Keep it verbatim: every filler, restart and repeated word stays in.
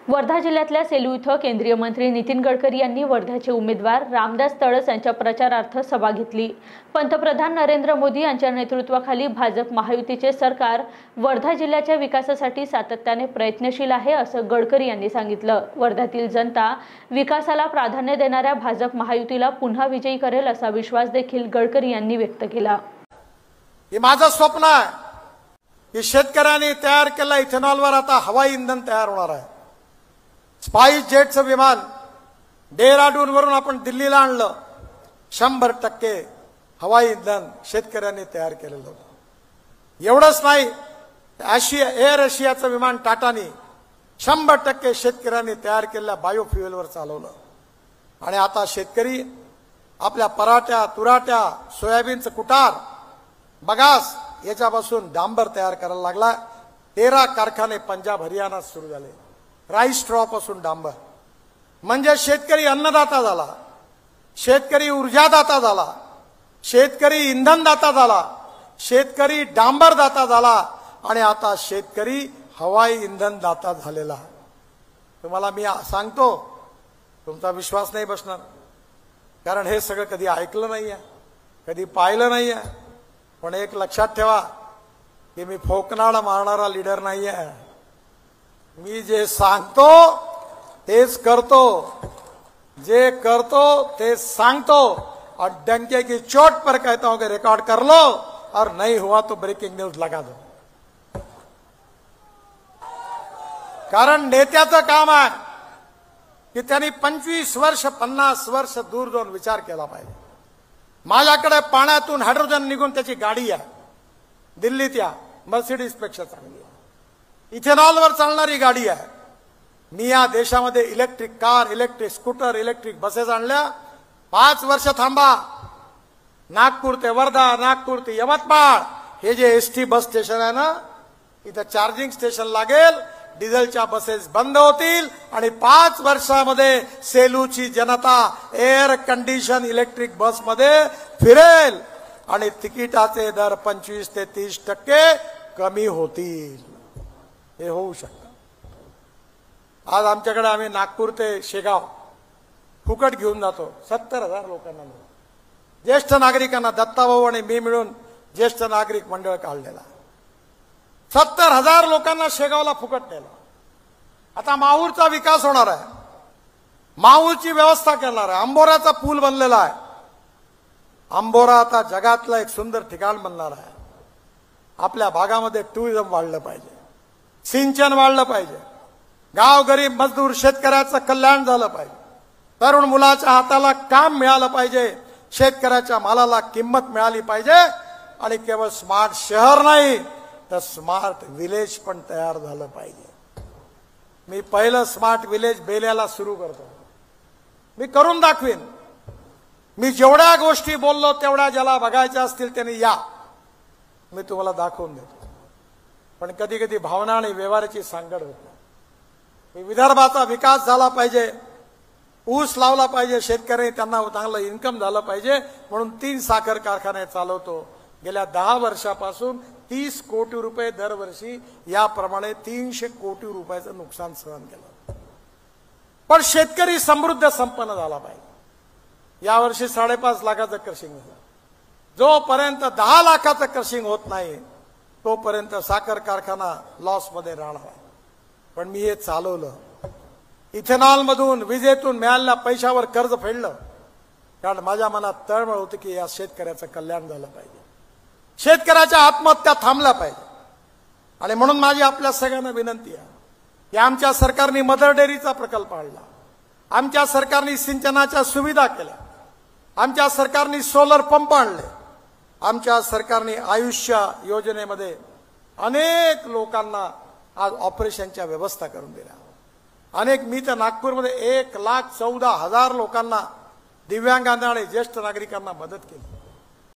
वर्धा जिल्ह्यातल्या सेलू इथं केंद्रीय मंत्री नितीन गडकरी यांनी वर्धाचे उमेदवार रामदास तळस यांच्या प्रचारार्थ सभा घेतली। पंतप्रधान नरेंद्र मोदी यांच्या नेतृत्वाखाली भाजप महायुतीचे सरकार वर्धा जिल्ह्याच्या विकासासाठी सातत्याने प्रयत्नशील आहे असं गडकरी यांनी सांगितलं। वर्धातील जनता विकासाला प्राधान्य देणाऱ्या भाजप महायुतीला पुन्हा विजयी करेल असा विश्वास देखील गडकरी यांनी व्यक्त केला। हे माझं स्वप्न आहे की शेतकऱ्यांनी तयार केलेल्या इथेनॉलवर आता हवाई इंधन तयार होणार आहे। स्पाइस जेटचं विमान डेहराडून वरून आपण दिल्लीला आणलं। शंभर टक्के हवाई इंधन शेतकऱ्यांनी तयार केलेलं होतं। एवढंच नाही, आशिया एअर एशियाचं विमान टाटानी शंभर टक्के शेतकऱ्यांनी तयार केलेल्या बायोफ्युएलवर चालवलं। आणि आता शेतकरी आपल्या पराठ्या, तुराट्या, सोयाबीनचं कुटार, बगास याच्यापासून डांबर तयार करायला लागला। तेरा कारखाने पंजाब हरियाणात सुरू झाले। राईस स्ट्रॉ पासून डांबर, म्हणजे शेतकरी अन्नदाता झाला, शेतकरी ऊर्जादाता झाला, शेतकरी इंधनदाता झाला, शेतकरी डांबरदाता झाला आणि आता शेतकरी हवाई इंधनदाता झालेला। तुम्हाला मी सांगतो, तुमचा विश्वास नाही बसणार, कारण हे सगळं कधी ऐकलं नाहीये, कधी पाहिलं नाहीये। पण एक लक्षात ठेवा की मी फोकनाड मारणारा लीडर नाहीये। मी जे सांगतो तेच करतो, जे करतो ते सांगतो और डंके की चोट पर कहता हूं कि रिकॉर्ड कर लो और नहीं हुआ तो ब्रेकिंग न्यूज लगा दो। कारण नेत्याचं काम आहे की त्यांनी पंचवीस वर्ष पन्नास वर्ष दूर जाऊन विचार केला पाहिजे। माझ्याकडे पाण्यातून हायड्रोजन निघून त्याची गाडी आहे, दिल्लीत या मर्सिडीज पेक्षा चांगली आहे, इथेनॉलवर चालणारी गाडी आहे। मी या देशामध्ये electric car, electric scooter, electric buses आणल्या। पाच वर्ष थांबा, नागपूर ते वर्धा, नागपूर ते यवतमाळ हे जे एसटी बस स्टेशन आहे ना, इथं चार्जिंग स्टेशन लागेल, डिझेलच्या बसेस बंद होतील आणि पाच वर्षामध्ये सेलूची जनता एअर कंडिशन इलेक्ट्रिक बसमध्ये फिरेल आणि तिकिटाचे दर पंचवीस ते तीस टक्के कमी होतील। हे होऊ शकतं। आज आमच्याकडे आम्ही नागपूर ते शेगाव फुकट घेऊन जातो, सत्तर हजार लोकांना, ज्येष्ठ नागरिकांना। दत्ताभाऊ आणि मी मिळून ज्येष्ठ नागरिक मंडळ काढलेला, सत्तर हजार लोकांना शेगावला फुकट नेलं। आता माहूरचा विकास होणार आहे, माहूरची व्यवस्था करणार आहे। अंबोराचा पूल बनलेला आहे, अंबोरा आता जगातलं एक सुंदर ठिकाण बनणार आहे। आपल्या भागामध्ये टुरिझम वाढलं पाहिजे, सिंचन वाढलं पाहिजे, गाव गरीब मजदूर शेतकऱ्याचं कल्याण झालं पाहिजे, तरुण मुलाच्या हाताला काम मिळालं पाहिजे, शेतकऱ्याच्या मालाला किंमत मिळाली पाहिजे आणि केवळ स्मार्ट शहर नाही तर स्मार्ट विलेज पण तयार झालं पाहिजे। मी पहिलं स्मार्ट विलेज बेल्याला सुरू करतो, मी करून दाखवीन। मी जेवढ्या गोष्टी बोललो तेवढ्या ज्याला बघायच्या असतील त्यांनी या, मी तुम्हाला दाखवून देतो। पण कधी कधी भावना आणि व्यवहाराची सांगड होते। विदर्भाचा विकास झाला पाहिजे, ऊस लावला पाहिजे, शेतकरी त्यांना चांगलं इन्कम झालं पाहिजे, म्हणून तीन साखर कारखाने चालवतो। गेल्या दहा वर्षापासून तीस कोटी रुपये दरवर्षी याप्रमाणे तीनशे कोटी रुपयाचं नुकसान सहन केलं। पण शेतकरी समृद्ध संपन्न झाला पाहिजे। यावर्षी साडेपाच लाखाचं क्रशिंग झालं। जोपर्यंत दहा लाखाचं क्रशिंग होत नाही तोपर्यंत साखर कारखाना लॉस मध्ये राहणार। पण मी हे चालवलं, इथेनॉल मधून, विजेतून मिळालेल्या पैशावर कर्ज फेडलं, कारण माझ्या मनात तळमळ होती की या शेतकऱ्याचं कल्याण झालं पाहिजे, शेतकऱ्याच्या आत्महत्या थांबल्या पाहिजे। आणि म्हणून माझी आपल्या सगळ्यांना विनंती आहे की आमच्या सरकारने मदर डेअरीचा प्रकल्प आणला, आमच्या सरकारने सिंचनाच्या सुविधा केल्या, आमच्या सरकारने सोलर पंप आणले, आमच्या सरकारने आयुष्य योजनेमध्ये अनेक लोकांना आज ऑपरेशनच्या व्यवस्था करून दिल्या। अनेक, मी तर नागपूरमध्ये एक लाख चौदा हजार लोकांना, दिव्यांगांना आणि ज्येष्ठ नागरिकांना मदत केली।